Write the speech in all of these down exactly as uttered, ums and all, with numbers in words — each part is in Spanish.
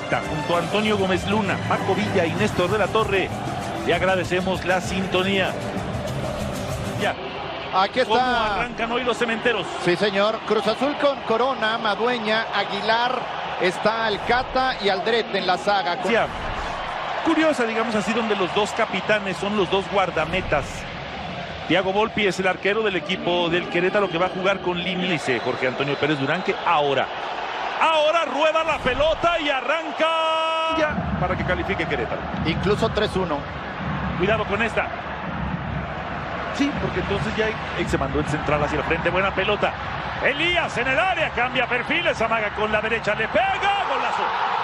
perfecta junto a Antonio Gómez Luna, Paco Villa y Néstor de la Torre. Le agradecemos la sintonía. Ya. Aquí está. ¿Cómo arrancan hoy los cementeros? Sí, señor. Cruz Azul con Corona, Madueña, Aguilar, está el Cata y Aldrete en la saga. Con... Sí, curiosa, digamos así, donde los dos capitanes son los dos guardametas. Thiago Volpi es el arquero del equipo del Querétaro que va a jugar con Lini, dice Jorge Antonio Pérez Durán, que ahora, ahora rueda la pelota y arranca ya para que califique Querétaro. Incluso tres uno. Cuidado con esta. Sí, porque entonces ya se mandó el central hacia el frente. Buena pelota. Elías en el área, cambia perfiles, amaga con la derecha, le pega, golazo.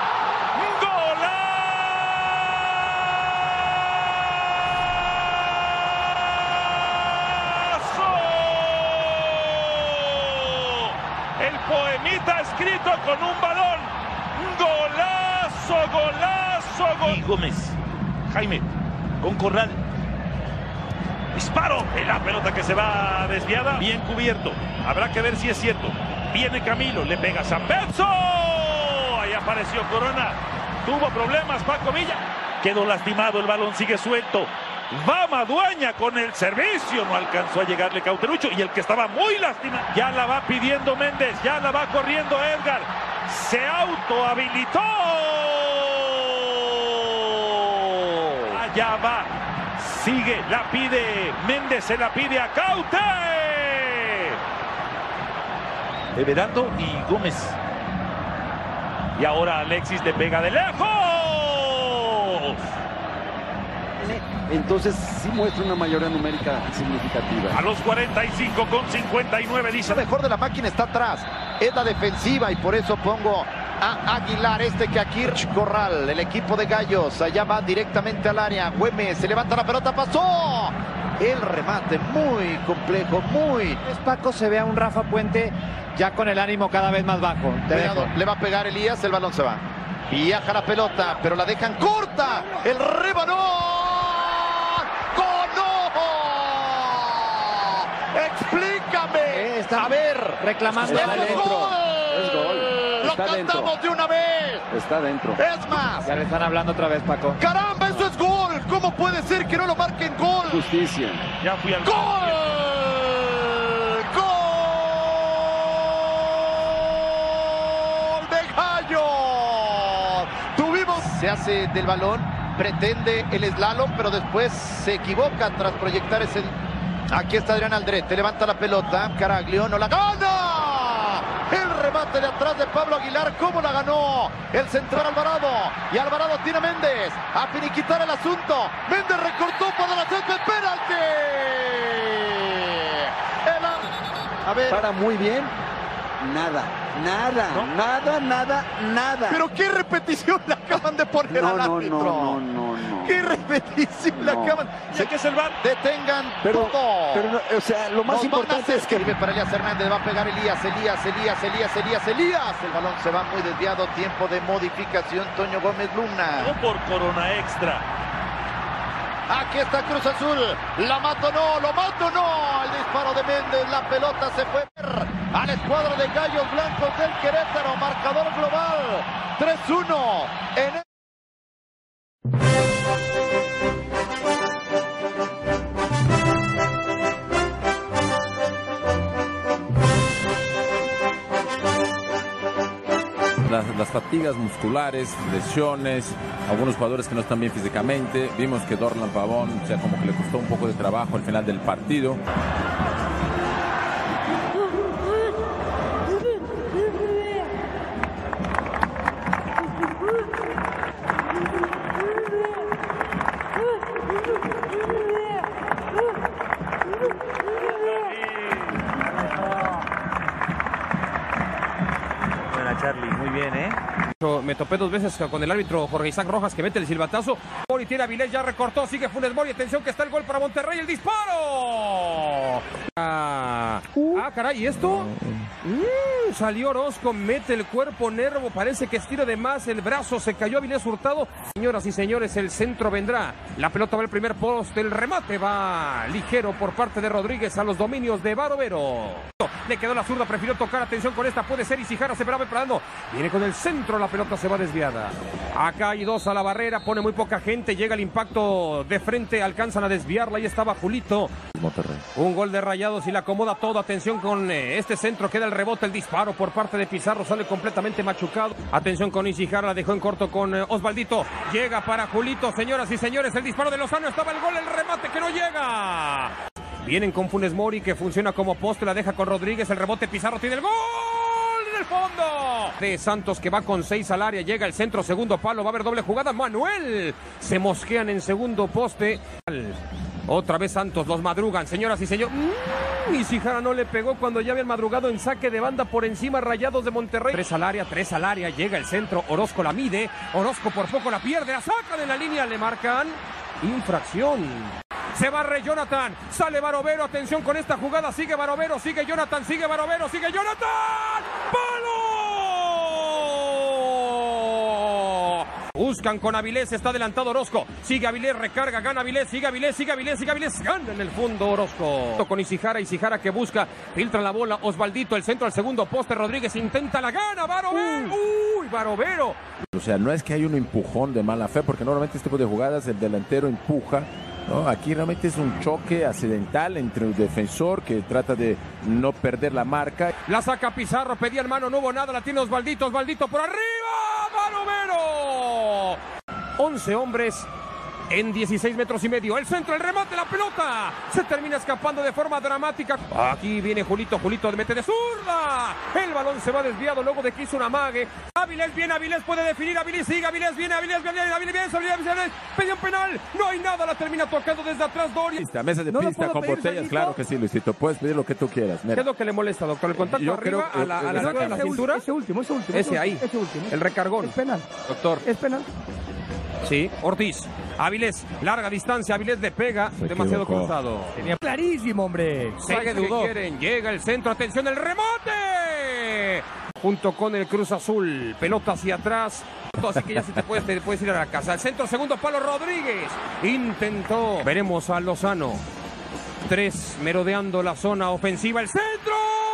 El poemita escrito con un balón. Golazo, golazo, gol. Y Gómez, Jaime, con Corral. Disparo en la pelota que se va desviada. Bien cubierto. Habrá que ver si es cierto. Viene Camilo, le pega San Benzo. Ahí apareció Corona. Tuvo problemas Paco Villa. Quedó lastimado, el balón sigue suelto. Va Madueña con el servicio, no alcanzó a llegarle Cauterucho y el que estaba muy lastimado. Ya la va pidiendo Méndez, ya la va corriendo Edgar. Se autohabilitó. Allá va, sigue, la pide Méndez, se la pide a Caute. Everaldo y Gómez. Y ahora Alexis le pega de lejos. Entonces sí muestra una mayoría numérica significativa. A los cuarenta y cinco con cincuenta y nueve dice. Lo mejor de la máquina está atrás. Es la defensiva y por eso pongo a Aguilar, este que a Kirch Corral, el equipo de Gallos. Allá va directamente al área. Güemes se levanta la pelota, pasó. El remate muy complejo, muy. Paco se ve a un Rafa Puente ya con el ánimo cada vez más bajo. Cuidado, le va a pegar Elías, el balón se va. Viaja la pelota, pero la dejan corta. El rebanón. ¡Explícame! Está a ver, reclamando. Está dentro. Es gol. Lo Está cantamos dentro. de una vez. Está dentro. Es más. Ya le están hablando otra vez, Paco. ¡Caramba, eso es gol! ¿Cómo puede ser que no lo marquen gol? Justicia. Ya fui al ¡Gol! ¡Gol de Gallos! Tuvimos... Se hace del balón, pretende el slalom, pero después se equivoca tras proyectar ese... Aquí está Adrián Aldrete, levanta la pelota, Caraglio no la gana. El remate de atrás de Pablo Aguilar, ¿cómo la ganó? El central Alvarado, y Alvarado tiene a Méndez, a finiquitar el asunto. Méndez recortó para la césped, penalti. El... A ver. Para muy bien. Nada, nada, ¿no? nada, nada, nada. Pero qué repetición le acaban de poner no, al no, árbitro. No, no, no, no. Qué repetición no. le acaban. Sé que es el V A R. Detengan pero, todo. Pero, no, o sea, lo más Nos importante es que escribe para Elías Hernández, va a pegar Elías, Elías, Elías, Elías, Elías, Elías. El balón se va muy desviado, tiempo de modificación. Toño Gómez Luna. No por Corona extra. Aquí está Cruz Azul, la mato no, lo mato no, el disparo de Méndez, la pelota se fue a la escuadra de Gallos Blancos del Querétaro, marcador global, tres uno. En el... Las, las fatigas musculares, lesiones, algunos jugadores que no están bien físicamente. Vimos que Dorlan Pavón, o sea, como que le costó un poco de trabajo al final del partido. Charlie, muy bien, ¿eh? Me topé dos veces con el árbitro Jorge Isaac Rojas que mete el silbatazo. Mori tiene a Vilés, ya recortó, sigue Funes Mori. Atención que está el gol para Monterrey, el disparo. Ah, ah caray, ¿y esto? Mm, salió Orozco, mete el cuerpo, Nervo, parece que estira de más el brazo, se cayó Vilés Hurtado. Señoras y señores, el centro vendrá. La pelota va al primer poste, el remate va ligero por parte de Rodríguez a los dominios de Barovero. Le quedó la zurda, prefirió tocar, atención con esta, puede ser Isijara, se va preparando. Viene con el centro, la pelota se va desviada. Acá hay dos a la barrera, pone muy poca gente, llega el impacto de frente, alcanzan a desviarla, ahí estaba Julito. Monterrey. Un gol de Rayados y la acomoda todo, atención con eh, este centro, queda el rebote, el disparo por parte de Pizarro, sale completamente machucado. Atención con Isijara, la dejó en corto con eh, Osvaldito, llega para Julito, señoras y señores, el disparo de Lozano, estaba el gol, el remate que no llega. Vienen con Funes Mori, que funciona como poste, la deja con Rodríguez, el rebote, Pizarro tiene el gol en el fondo. De Santos, que va con seis al área, llega el centro, segundo palo, va a haber doble jugada, Manuel. Se mosquean en segundo poste. Otra vez Santos, los madrugan, señoras y señores. Mm, Isijara no le pegó cuando ya habían madrugado en saque de banda por encima, Rayados de Monterrey. Tres al área, tres al área, llega el centro, Orozco la mide, Orozco por poco la pierde, la sacan en la línea, le marcan infracción. Se barre Jonathan, sale Barovero, atención con esta jugada, sigue Barovero, sigue Jonathan, sigue Barovero, sigue Jonathan, ¡palo! Buscan con Avilés, está adelantado Orozco, sigue Avilés, recarga, gana Avilés, sigue Avilés, sigue Avilés, sigue Avilés, gana en el fondo Orozco. Con Isijara, Isijara que busca, filtra la bola, Osvaldito, el centro al segundo poste, Rodríguez intenta la gana, Barovero, uh. uy, Barovero. O sea, no es que hay un empujón de mala fe, porque normalmente este tipo de jugadas el delantero empuja, ¿no? Aquí realmente es un choque accidental entre el defensor que trata de no perder la marca. La saca Pizarro, pedía el mano, no hubo nada, la tiene Osvaldito, Osvaldito por arriba, Barovero. once hombres en dieciséis metros y medio, el centro, el remate, la pelota se termina escapando de forma dramática. Aquí viene Julito, Julito mete de zurda, el balón se va desviado luego de que hizo un amague. Avilés viene, Avilés puede definir, Avilés sigue, Avilés viene, Avilés viene, Avilés viene, Avilés viene, pedía un penal, no hay nada, la termina tocando desde atrás Doria. Pista, mesa de ¿No pista con pedir, botellas, Luisito? claro que sí, Luisito, puedes pedir lo que tú quieras. Mira. ¿Qué es lo que le molesta, doctor? ¿El contacto Yo arriba creo, a la, a la eh, altura de la ese cintura? Ese último, ese último. Ese ahí, Ese último. el recargón. Es penal. Doctor. Es penal. Sí, Ortiz, Avilés, larga distancia, Avilés le pega, Se demasiado equivocó. cruzado. Tenía clarísimo, hombre. Seis que quieren, llega el centro, atención, el remate. Junto con el Cruz Azul, pelota hacia atrás. Así que ya se te puedes, te puedes ir a la casa. El centro, segundo palo, Rodríguez. Intentó. Veremos a Lozano. Tres, merodeando la zona ofensiva. El centro.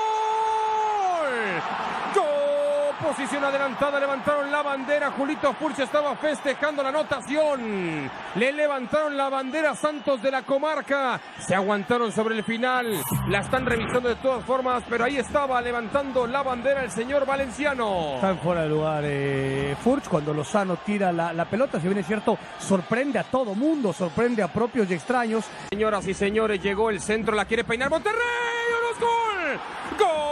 ¡Gol! Posición adelantada, levantaron la bandera. Julito Furch estaba festejando la anotación. Le levantaron la bandera Santos de la comarca. Se aguantaron sobre el final. La están revisando de todas formas, pero ahí estaba levantando la bandera el señor Valenciano. Está en fuera de lugar eh, Furch cuando Lozano tira la, la pelota. Si bien es cierto, sorprende a todo mundo, sorprende a propios y extraños. Señoras y señores, llegó el centro, la quiere peinar Monterrey. ¡Unos gol! ¡Gol!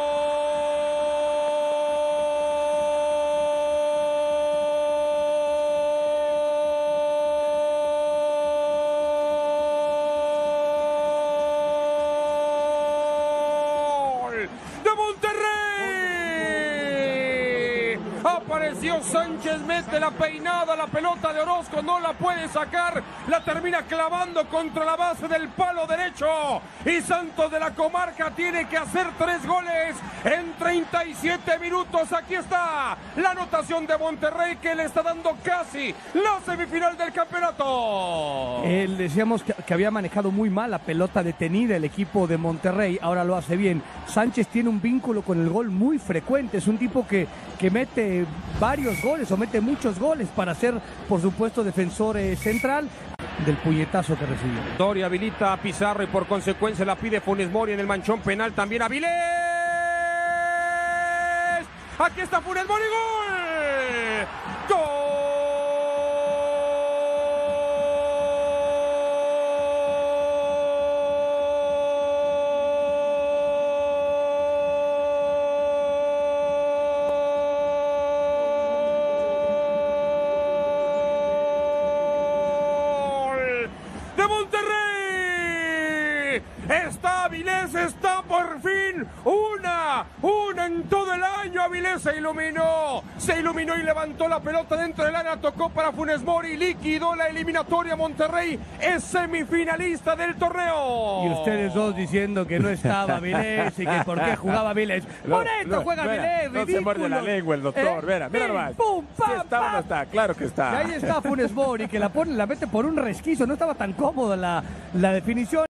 ¡De Monterrey! Apareció Sánchez, mete la peinada, la pelota de Orozco, no la puede sacar, la termina clavando contra la base del palo derecho. Y Santos de la comarca tiene que hacer tres goles en treinta y siete minutos. Aquí está la anotación de Monterrey que le está dando casi la semifinal del campeonato. Eh, decíamos que, que había manejado muy mal la pelota detenida el equipo de Monterrey, ahora lo hace bien. Sánchez tiene un vínculo con el gol muy frecuente, es un tipo que, que mete varios goles o mete muchos goles para ser, por supuesto, defensor eh, central del puñetazo que recibió. Doria habilita a Pizarro y por consecuencia la pide Funes Mori en el manchón penal también. Avilés. Aquí está Funes Mori, gol. Gol. De Monterrey. Está Avilés, está por fin una, una en todo el año. Avilés se iluminó, se iluminó y levantó la pelota dentro del área, tocó para Funes Mori, liquidó la eliminatoria. Monterrey es semifinalista del torneo. Y ustedes dos diciendo que no estaba Avilés y que por qué jugaba Avilés. Por esto No, juega no, Avilés, no se muerde la lengua el doctor, Eh, mira, mira pim, nomás. pum, pam, Si está o no pam. está, claro que Y está. ahí está Funes Mori que la pone, la mete por un resquicio, no estaba tan cómoda la, la definición.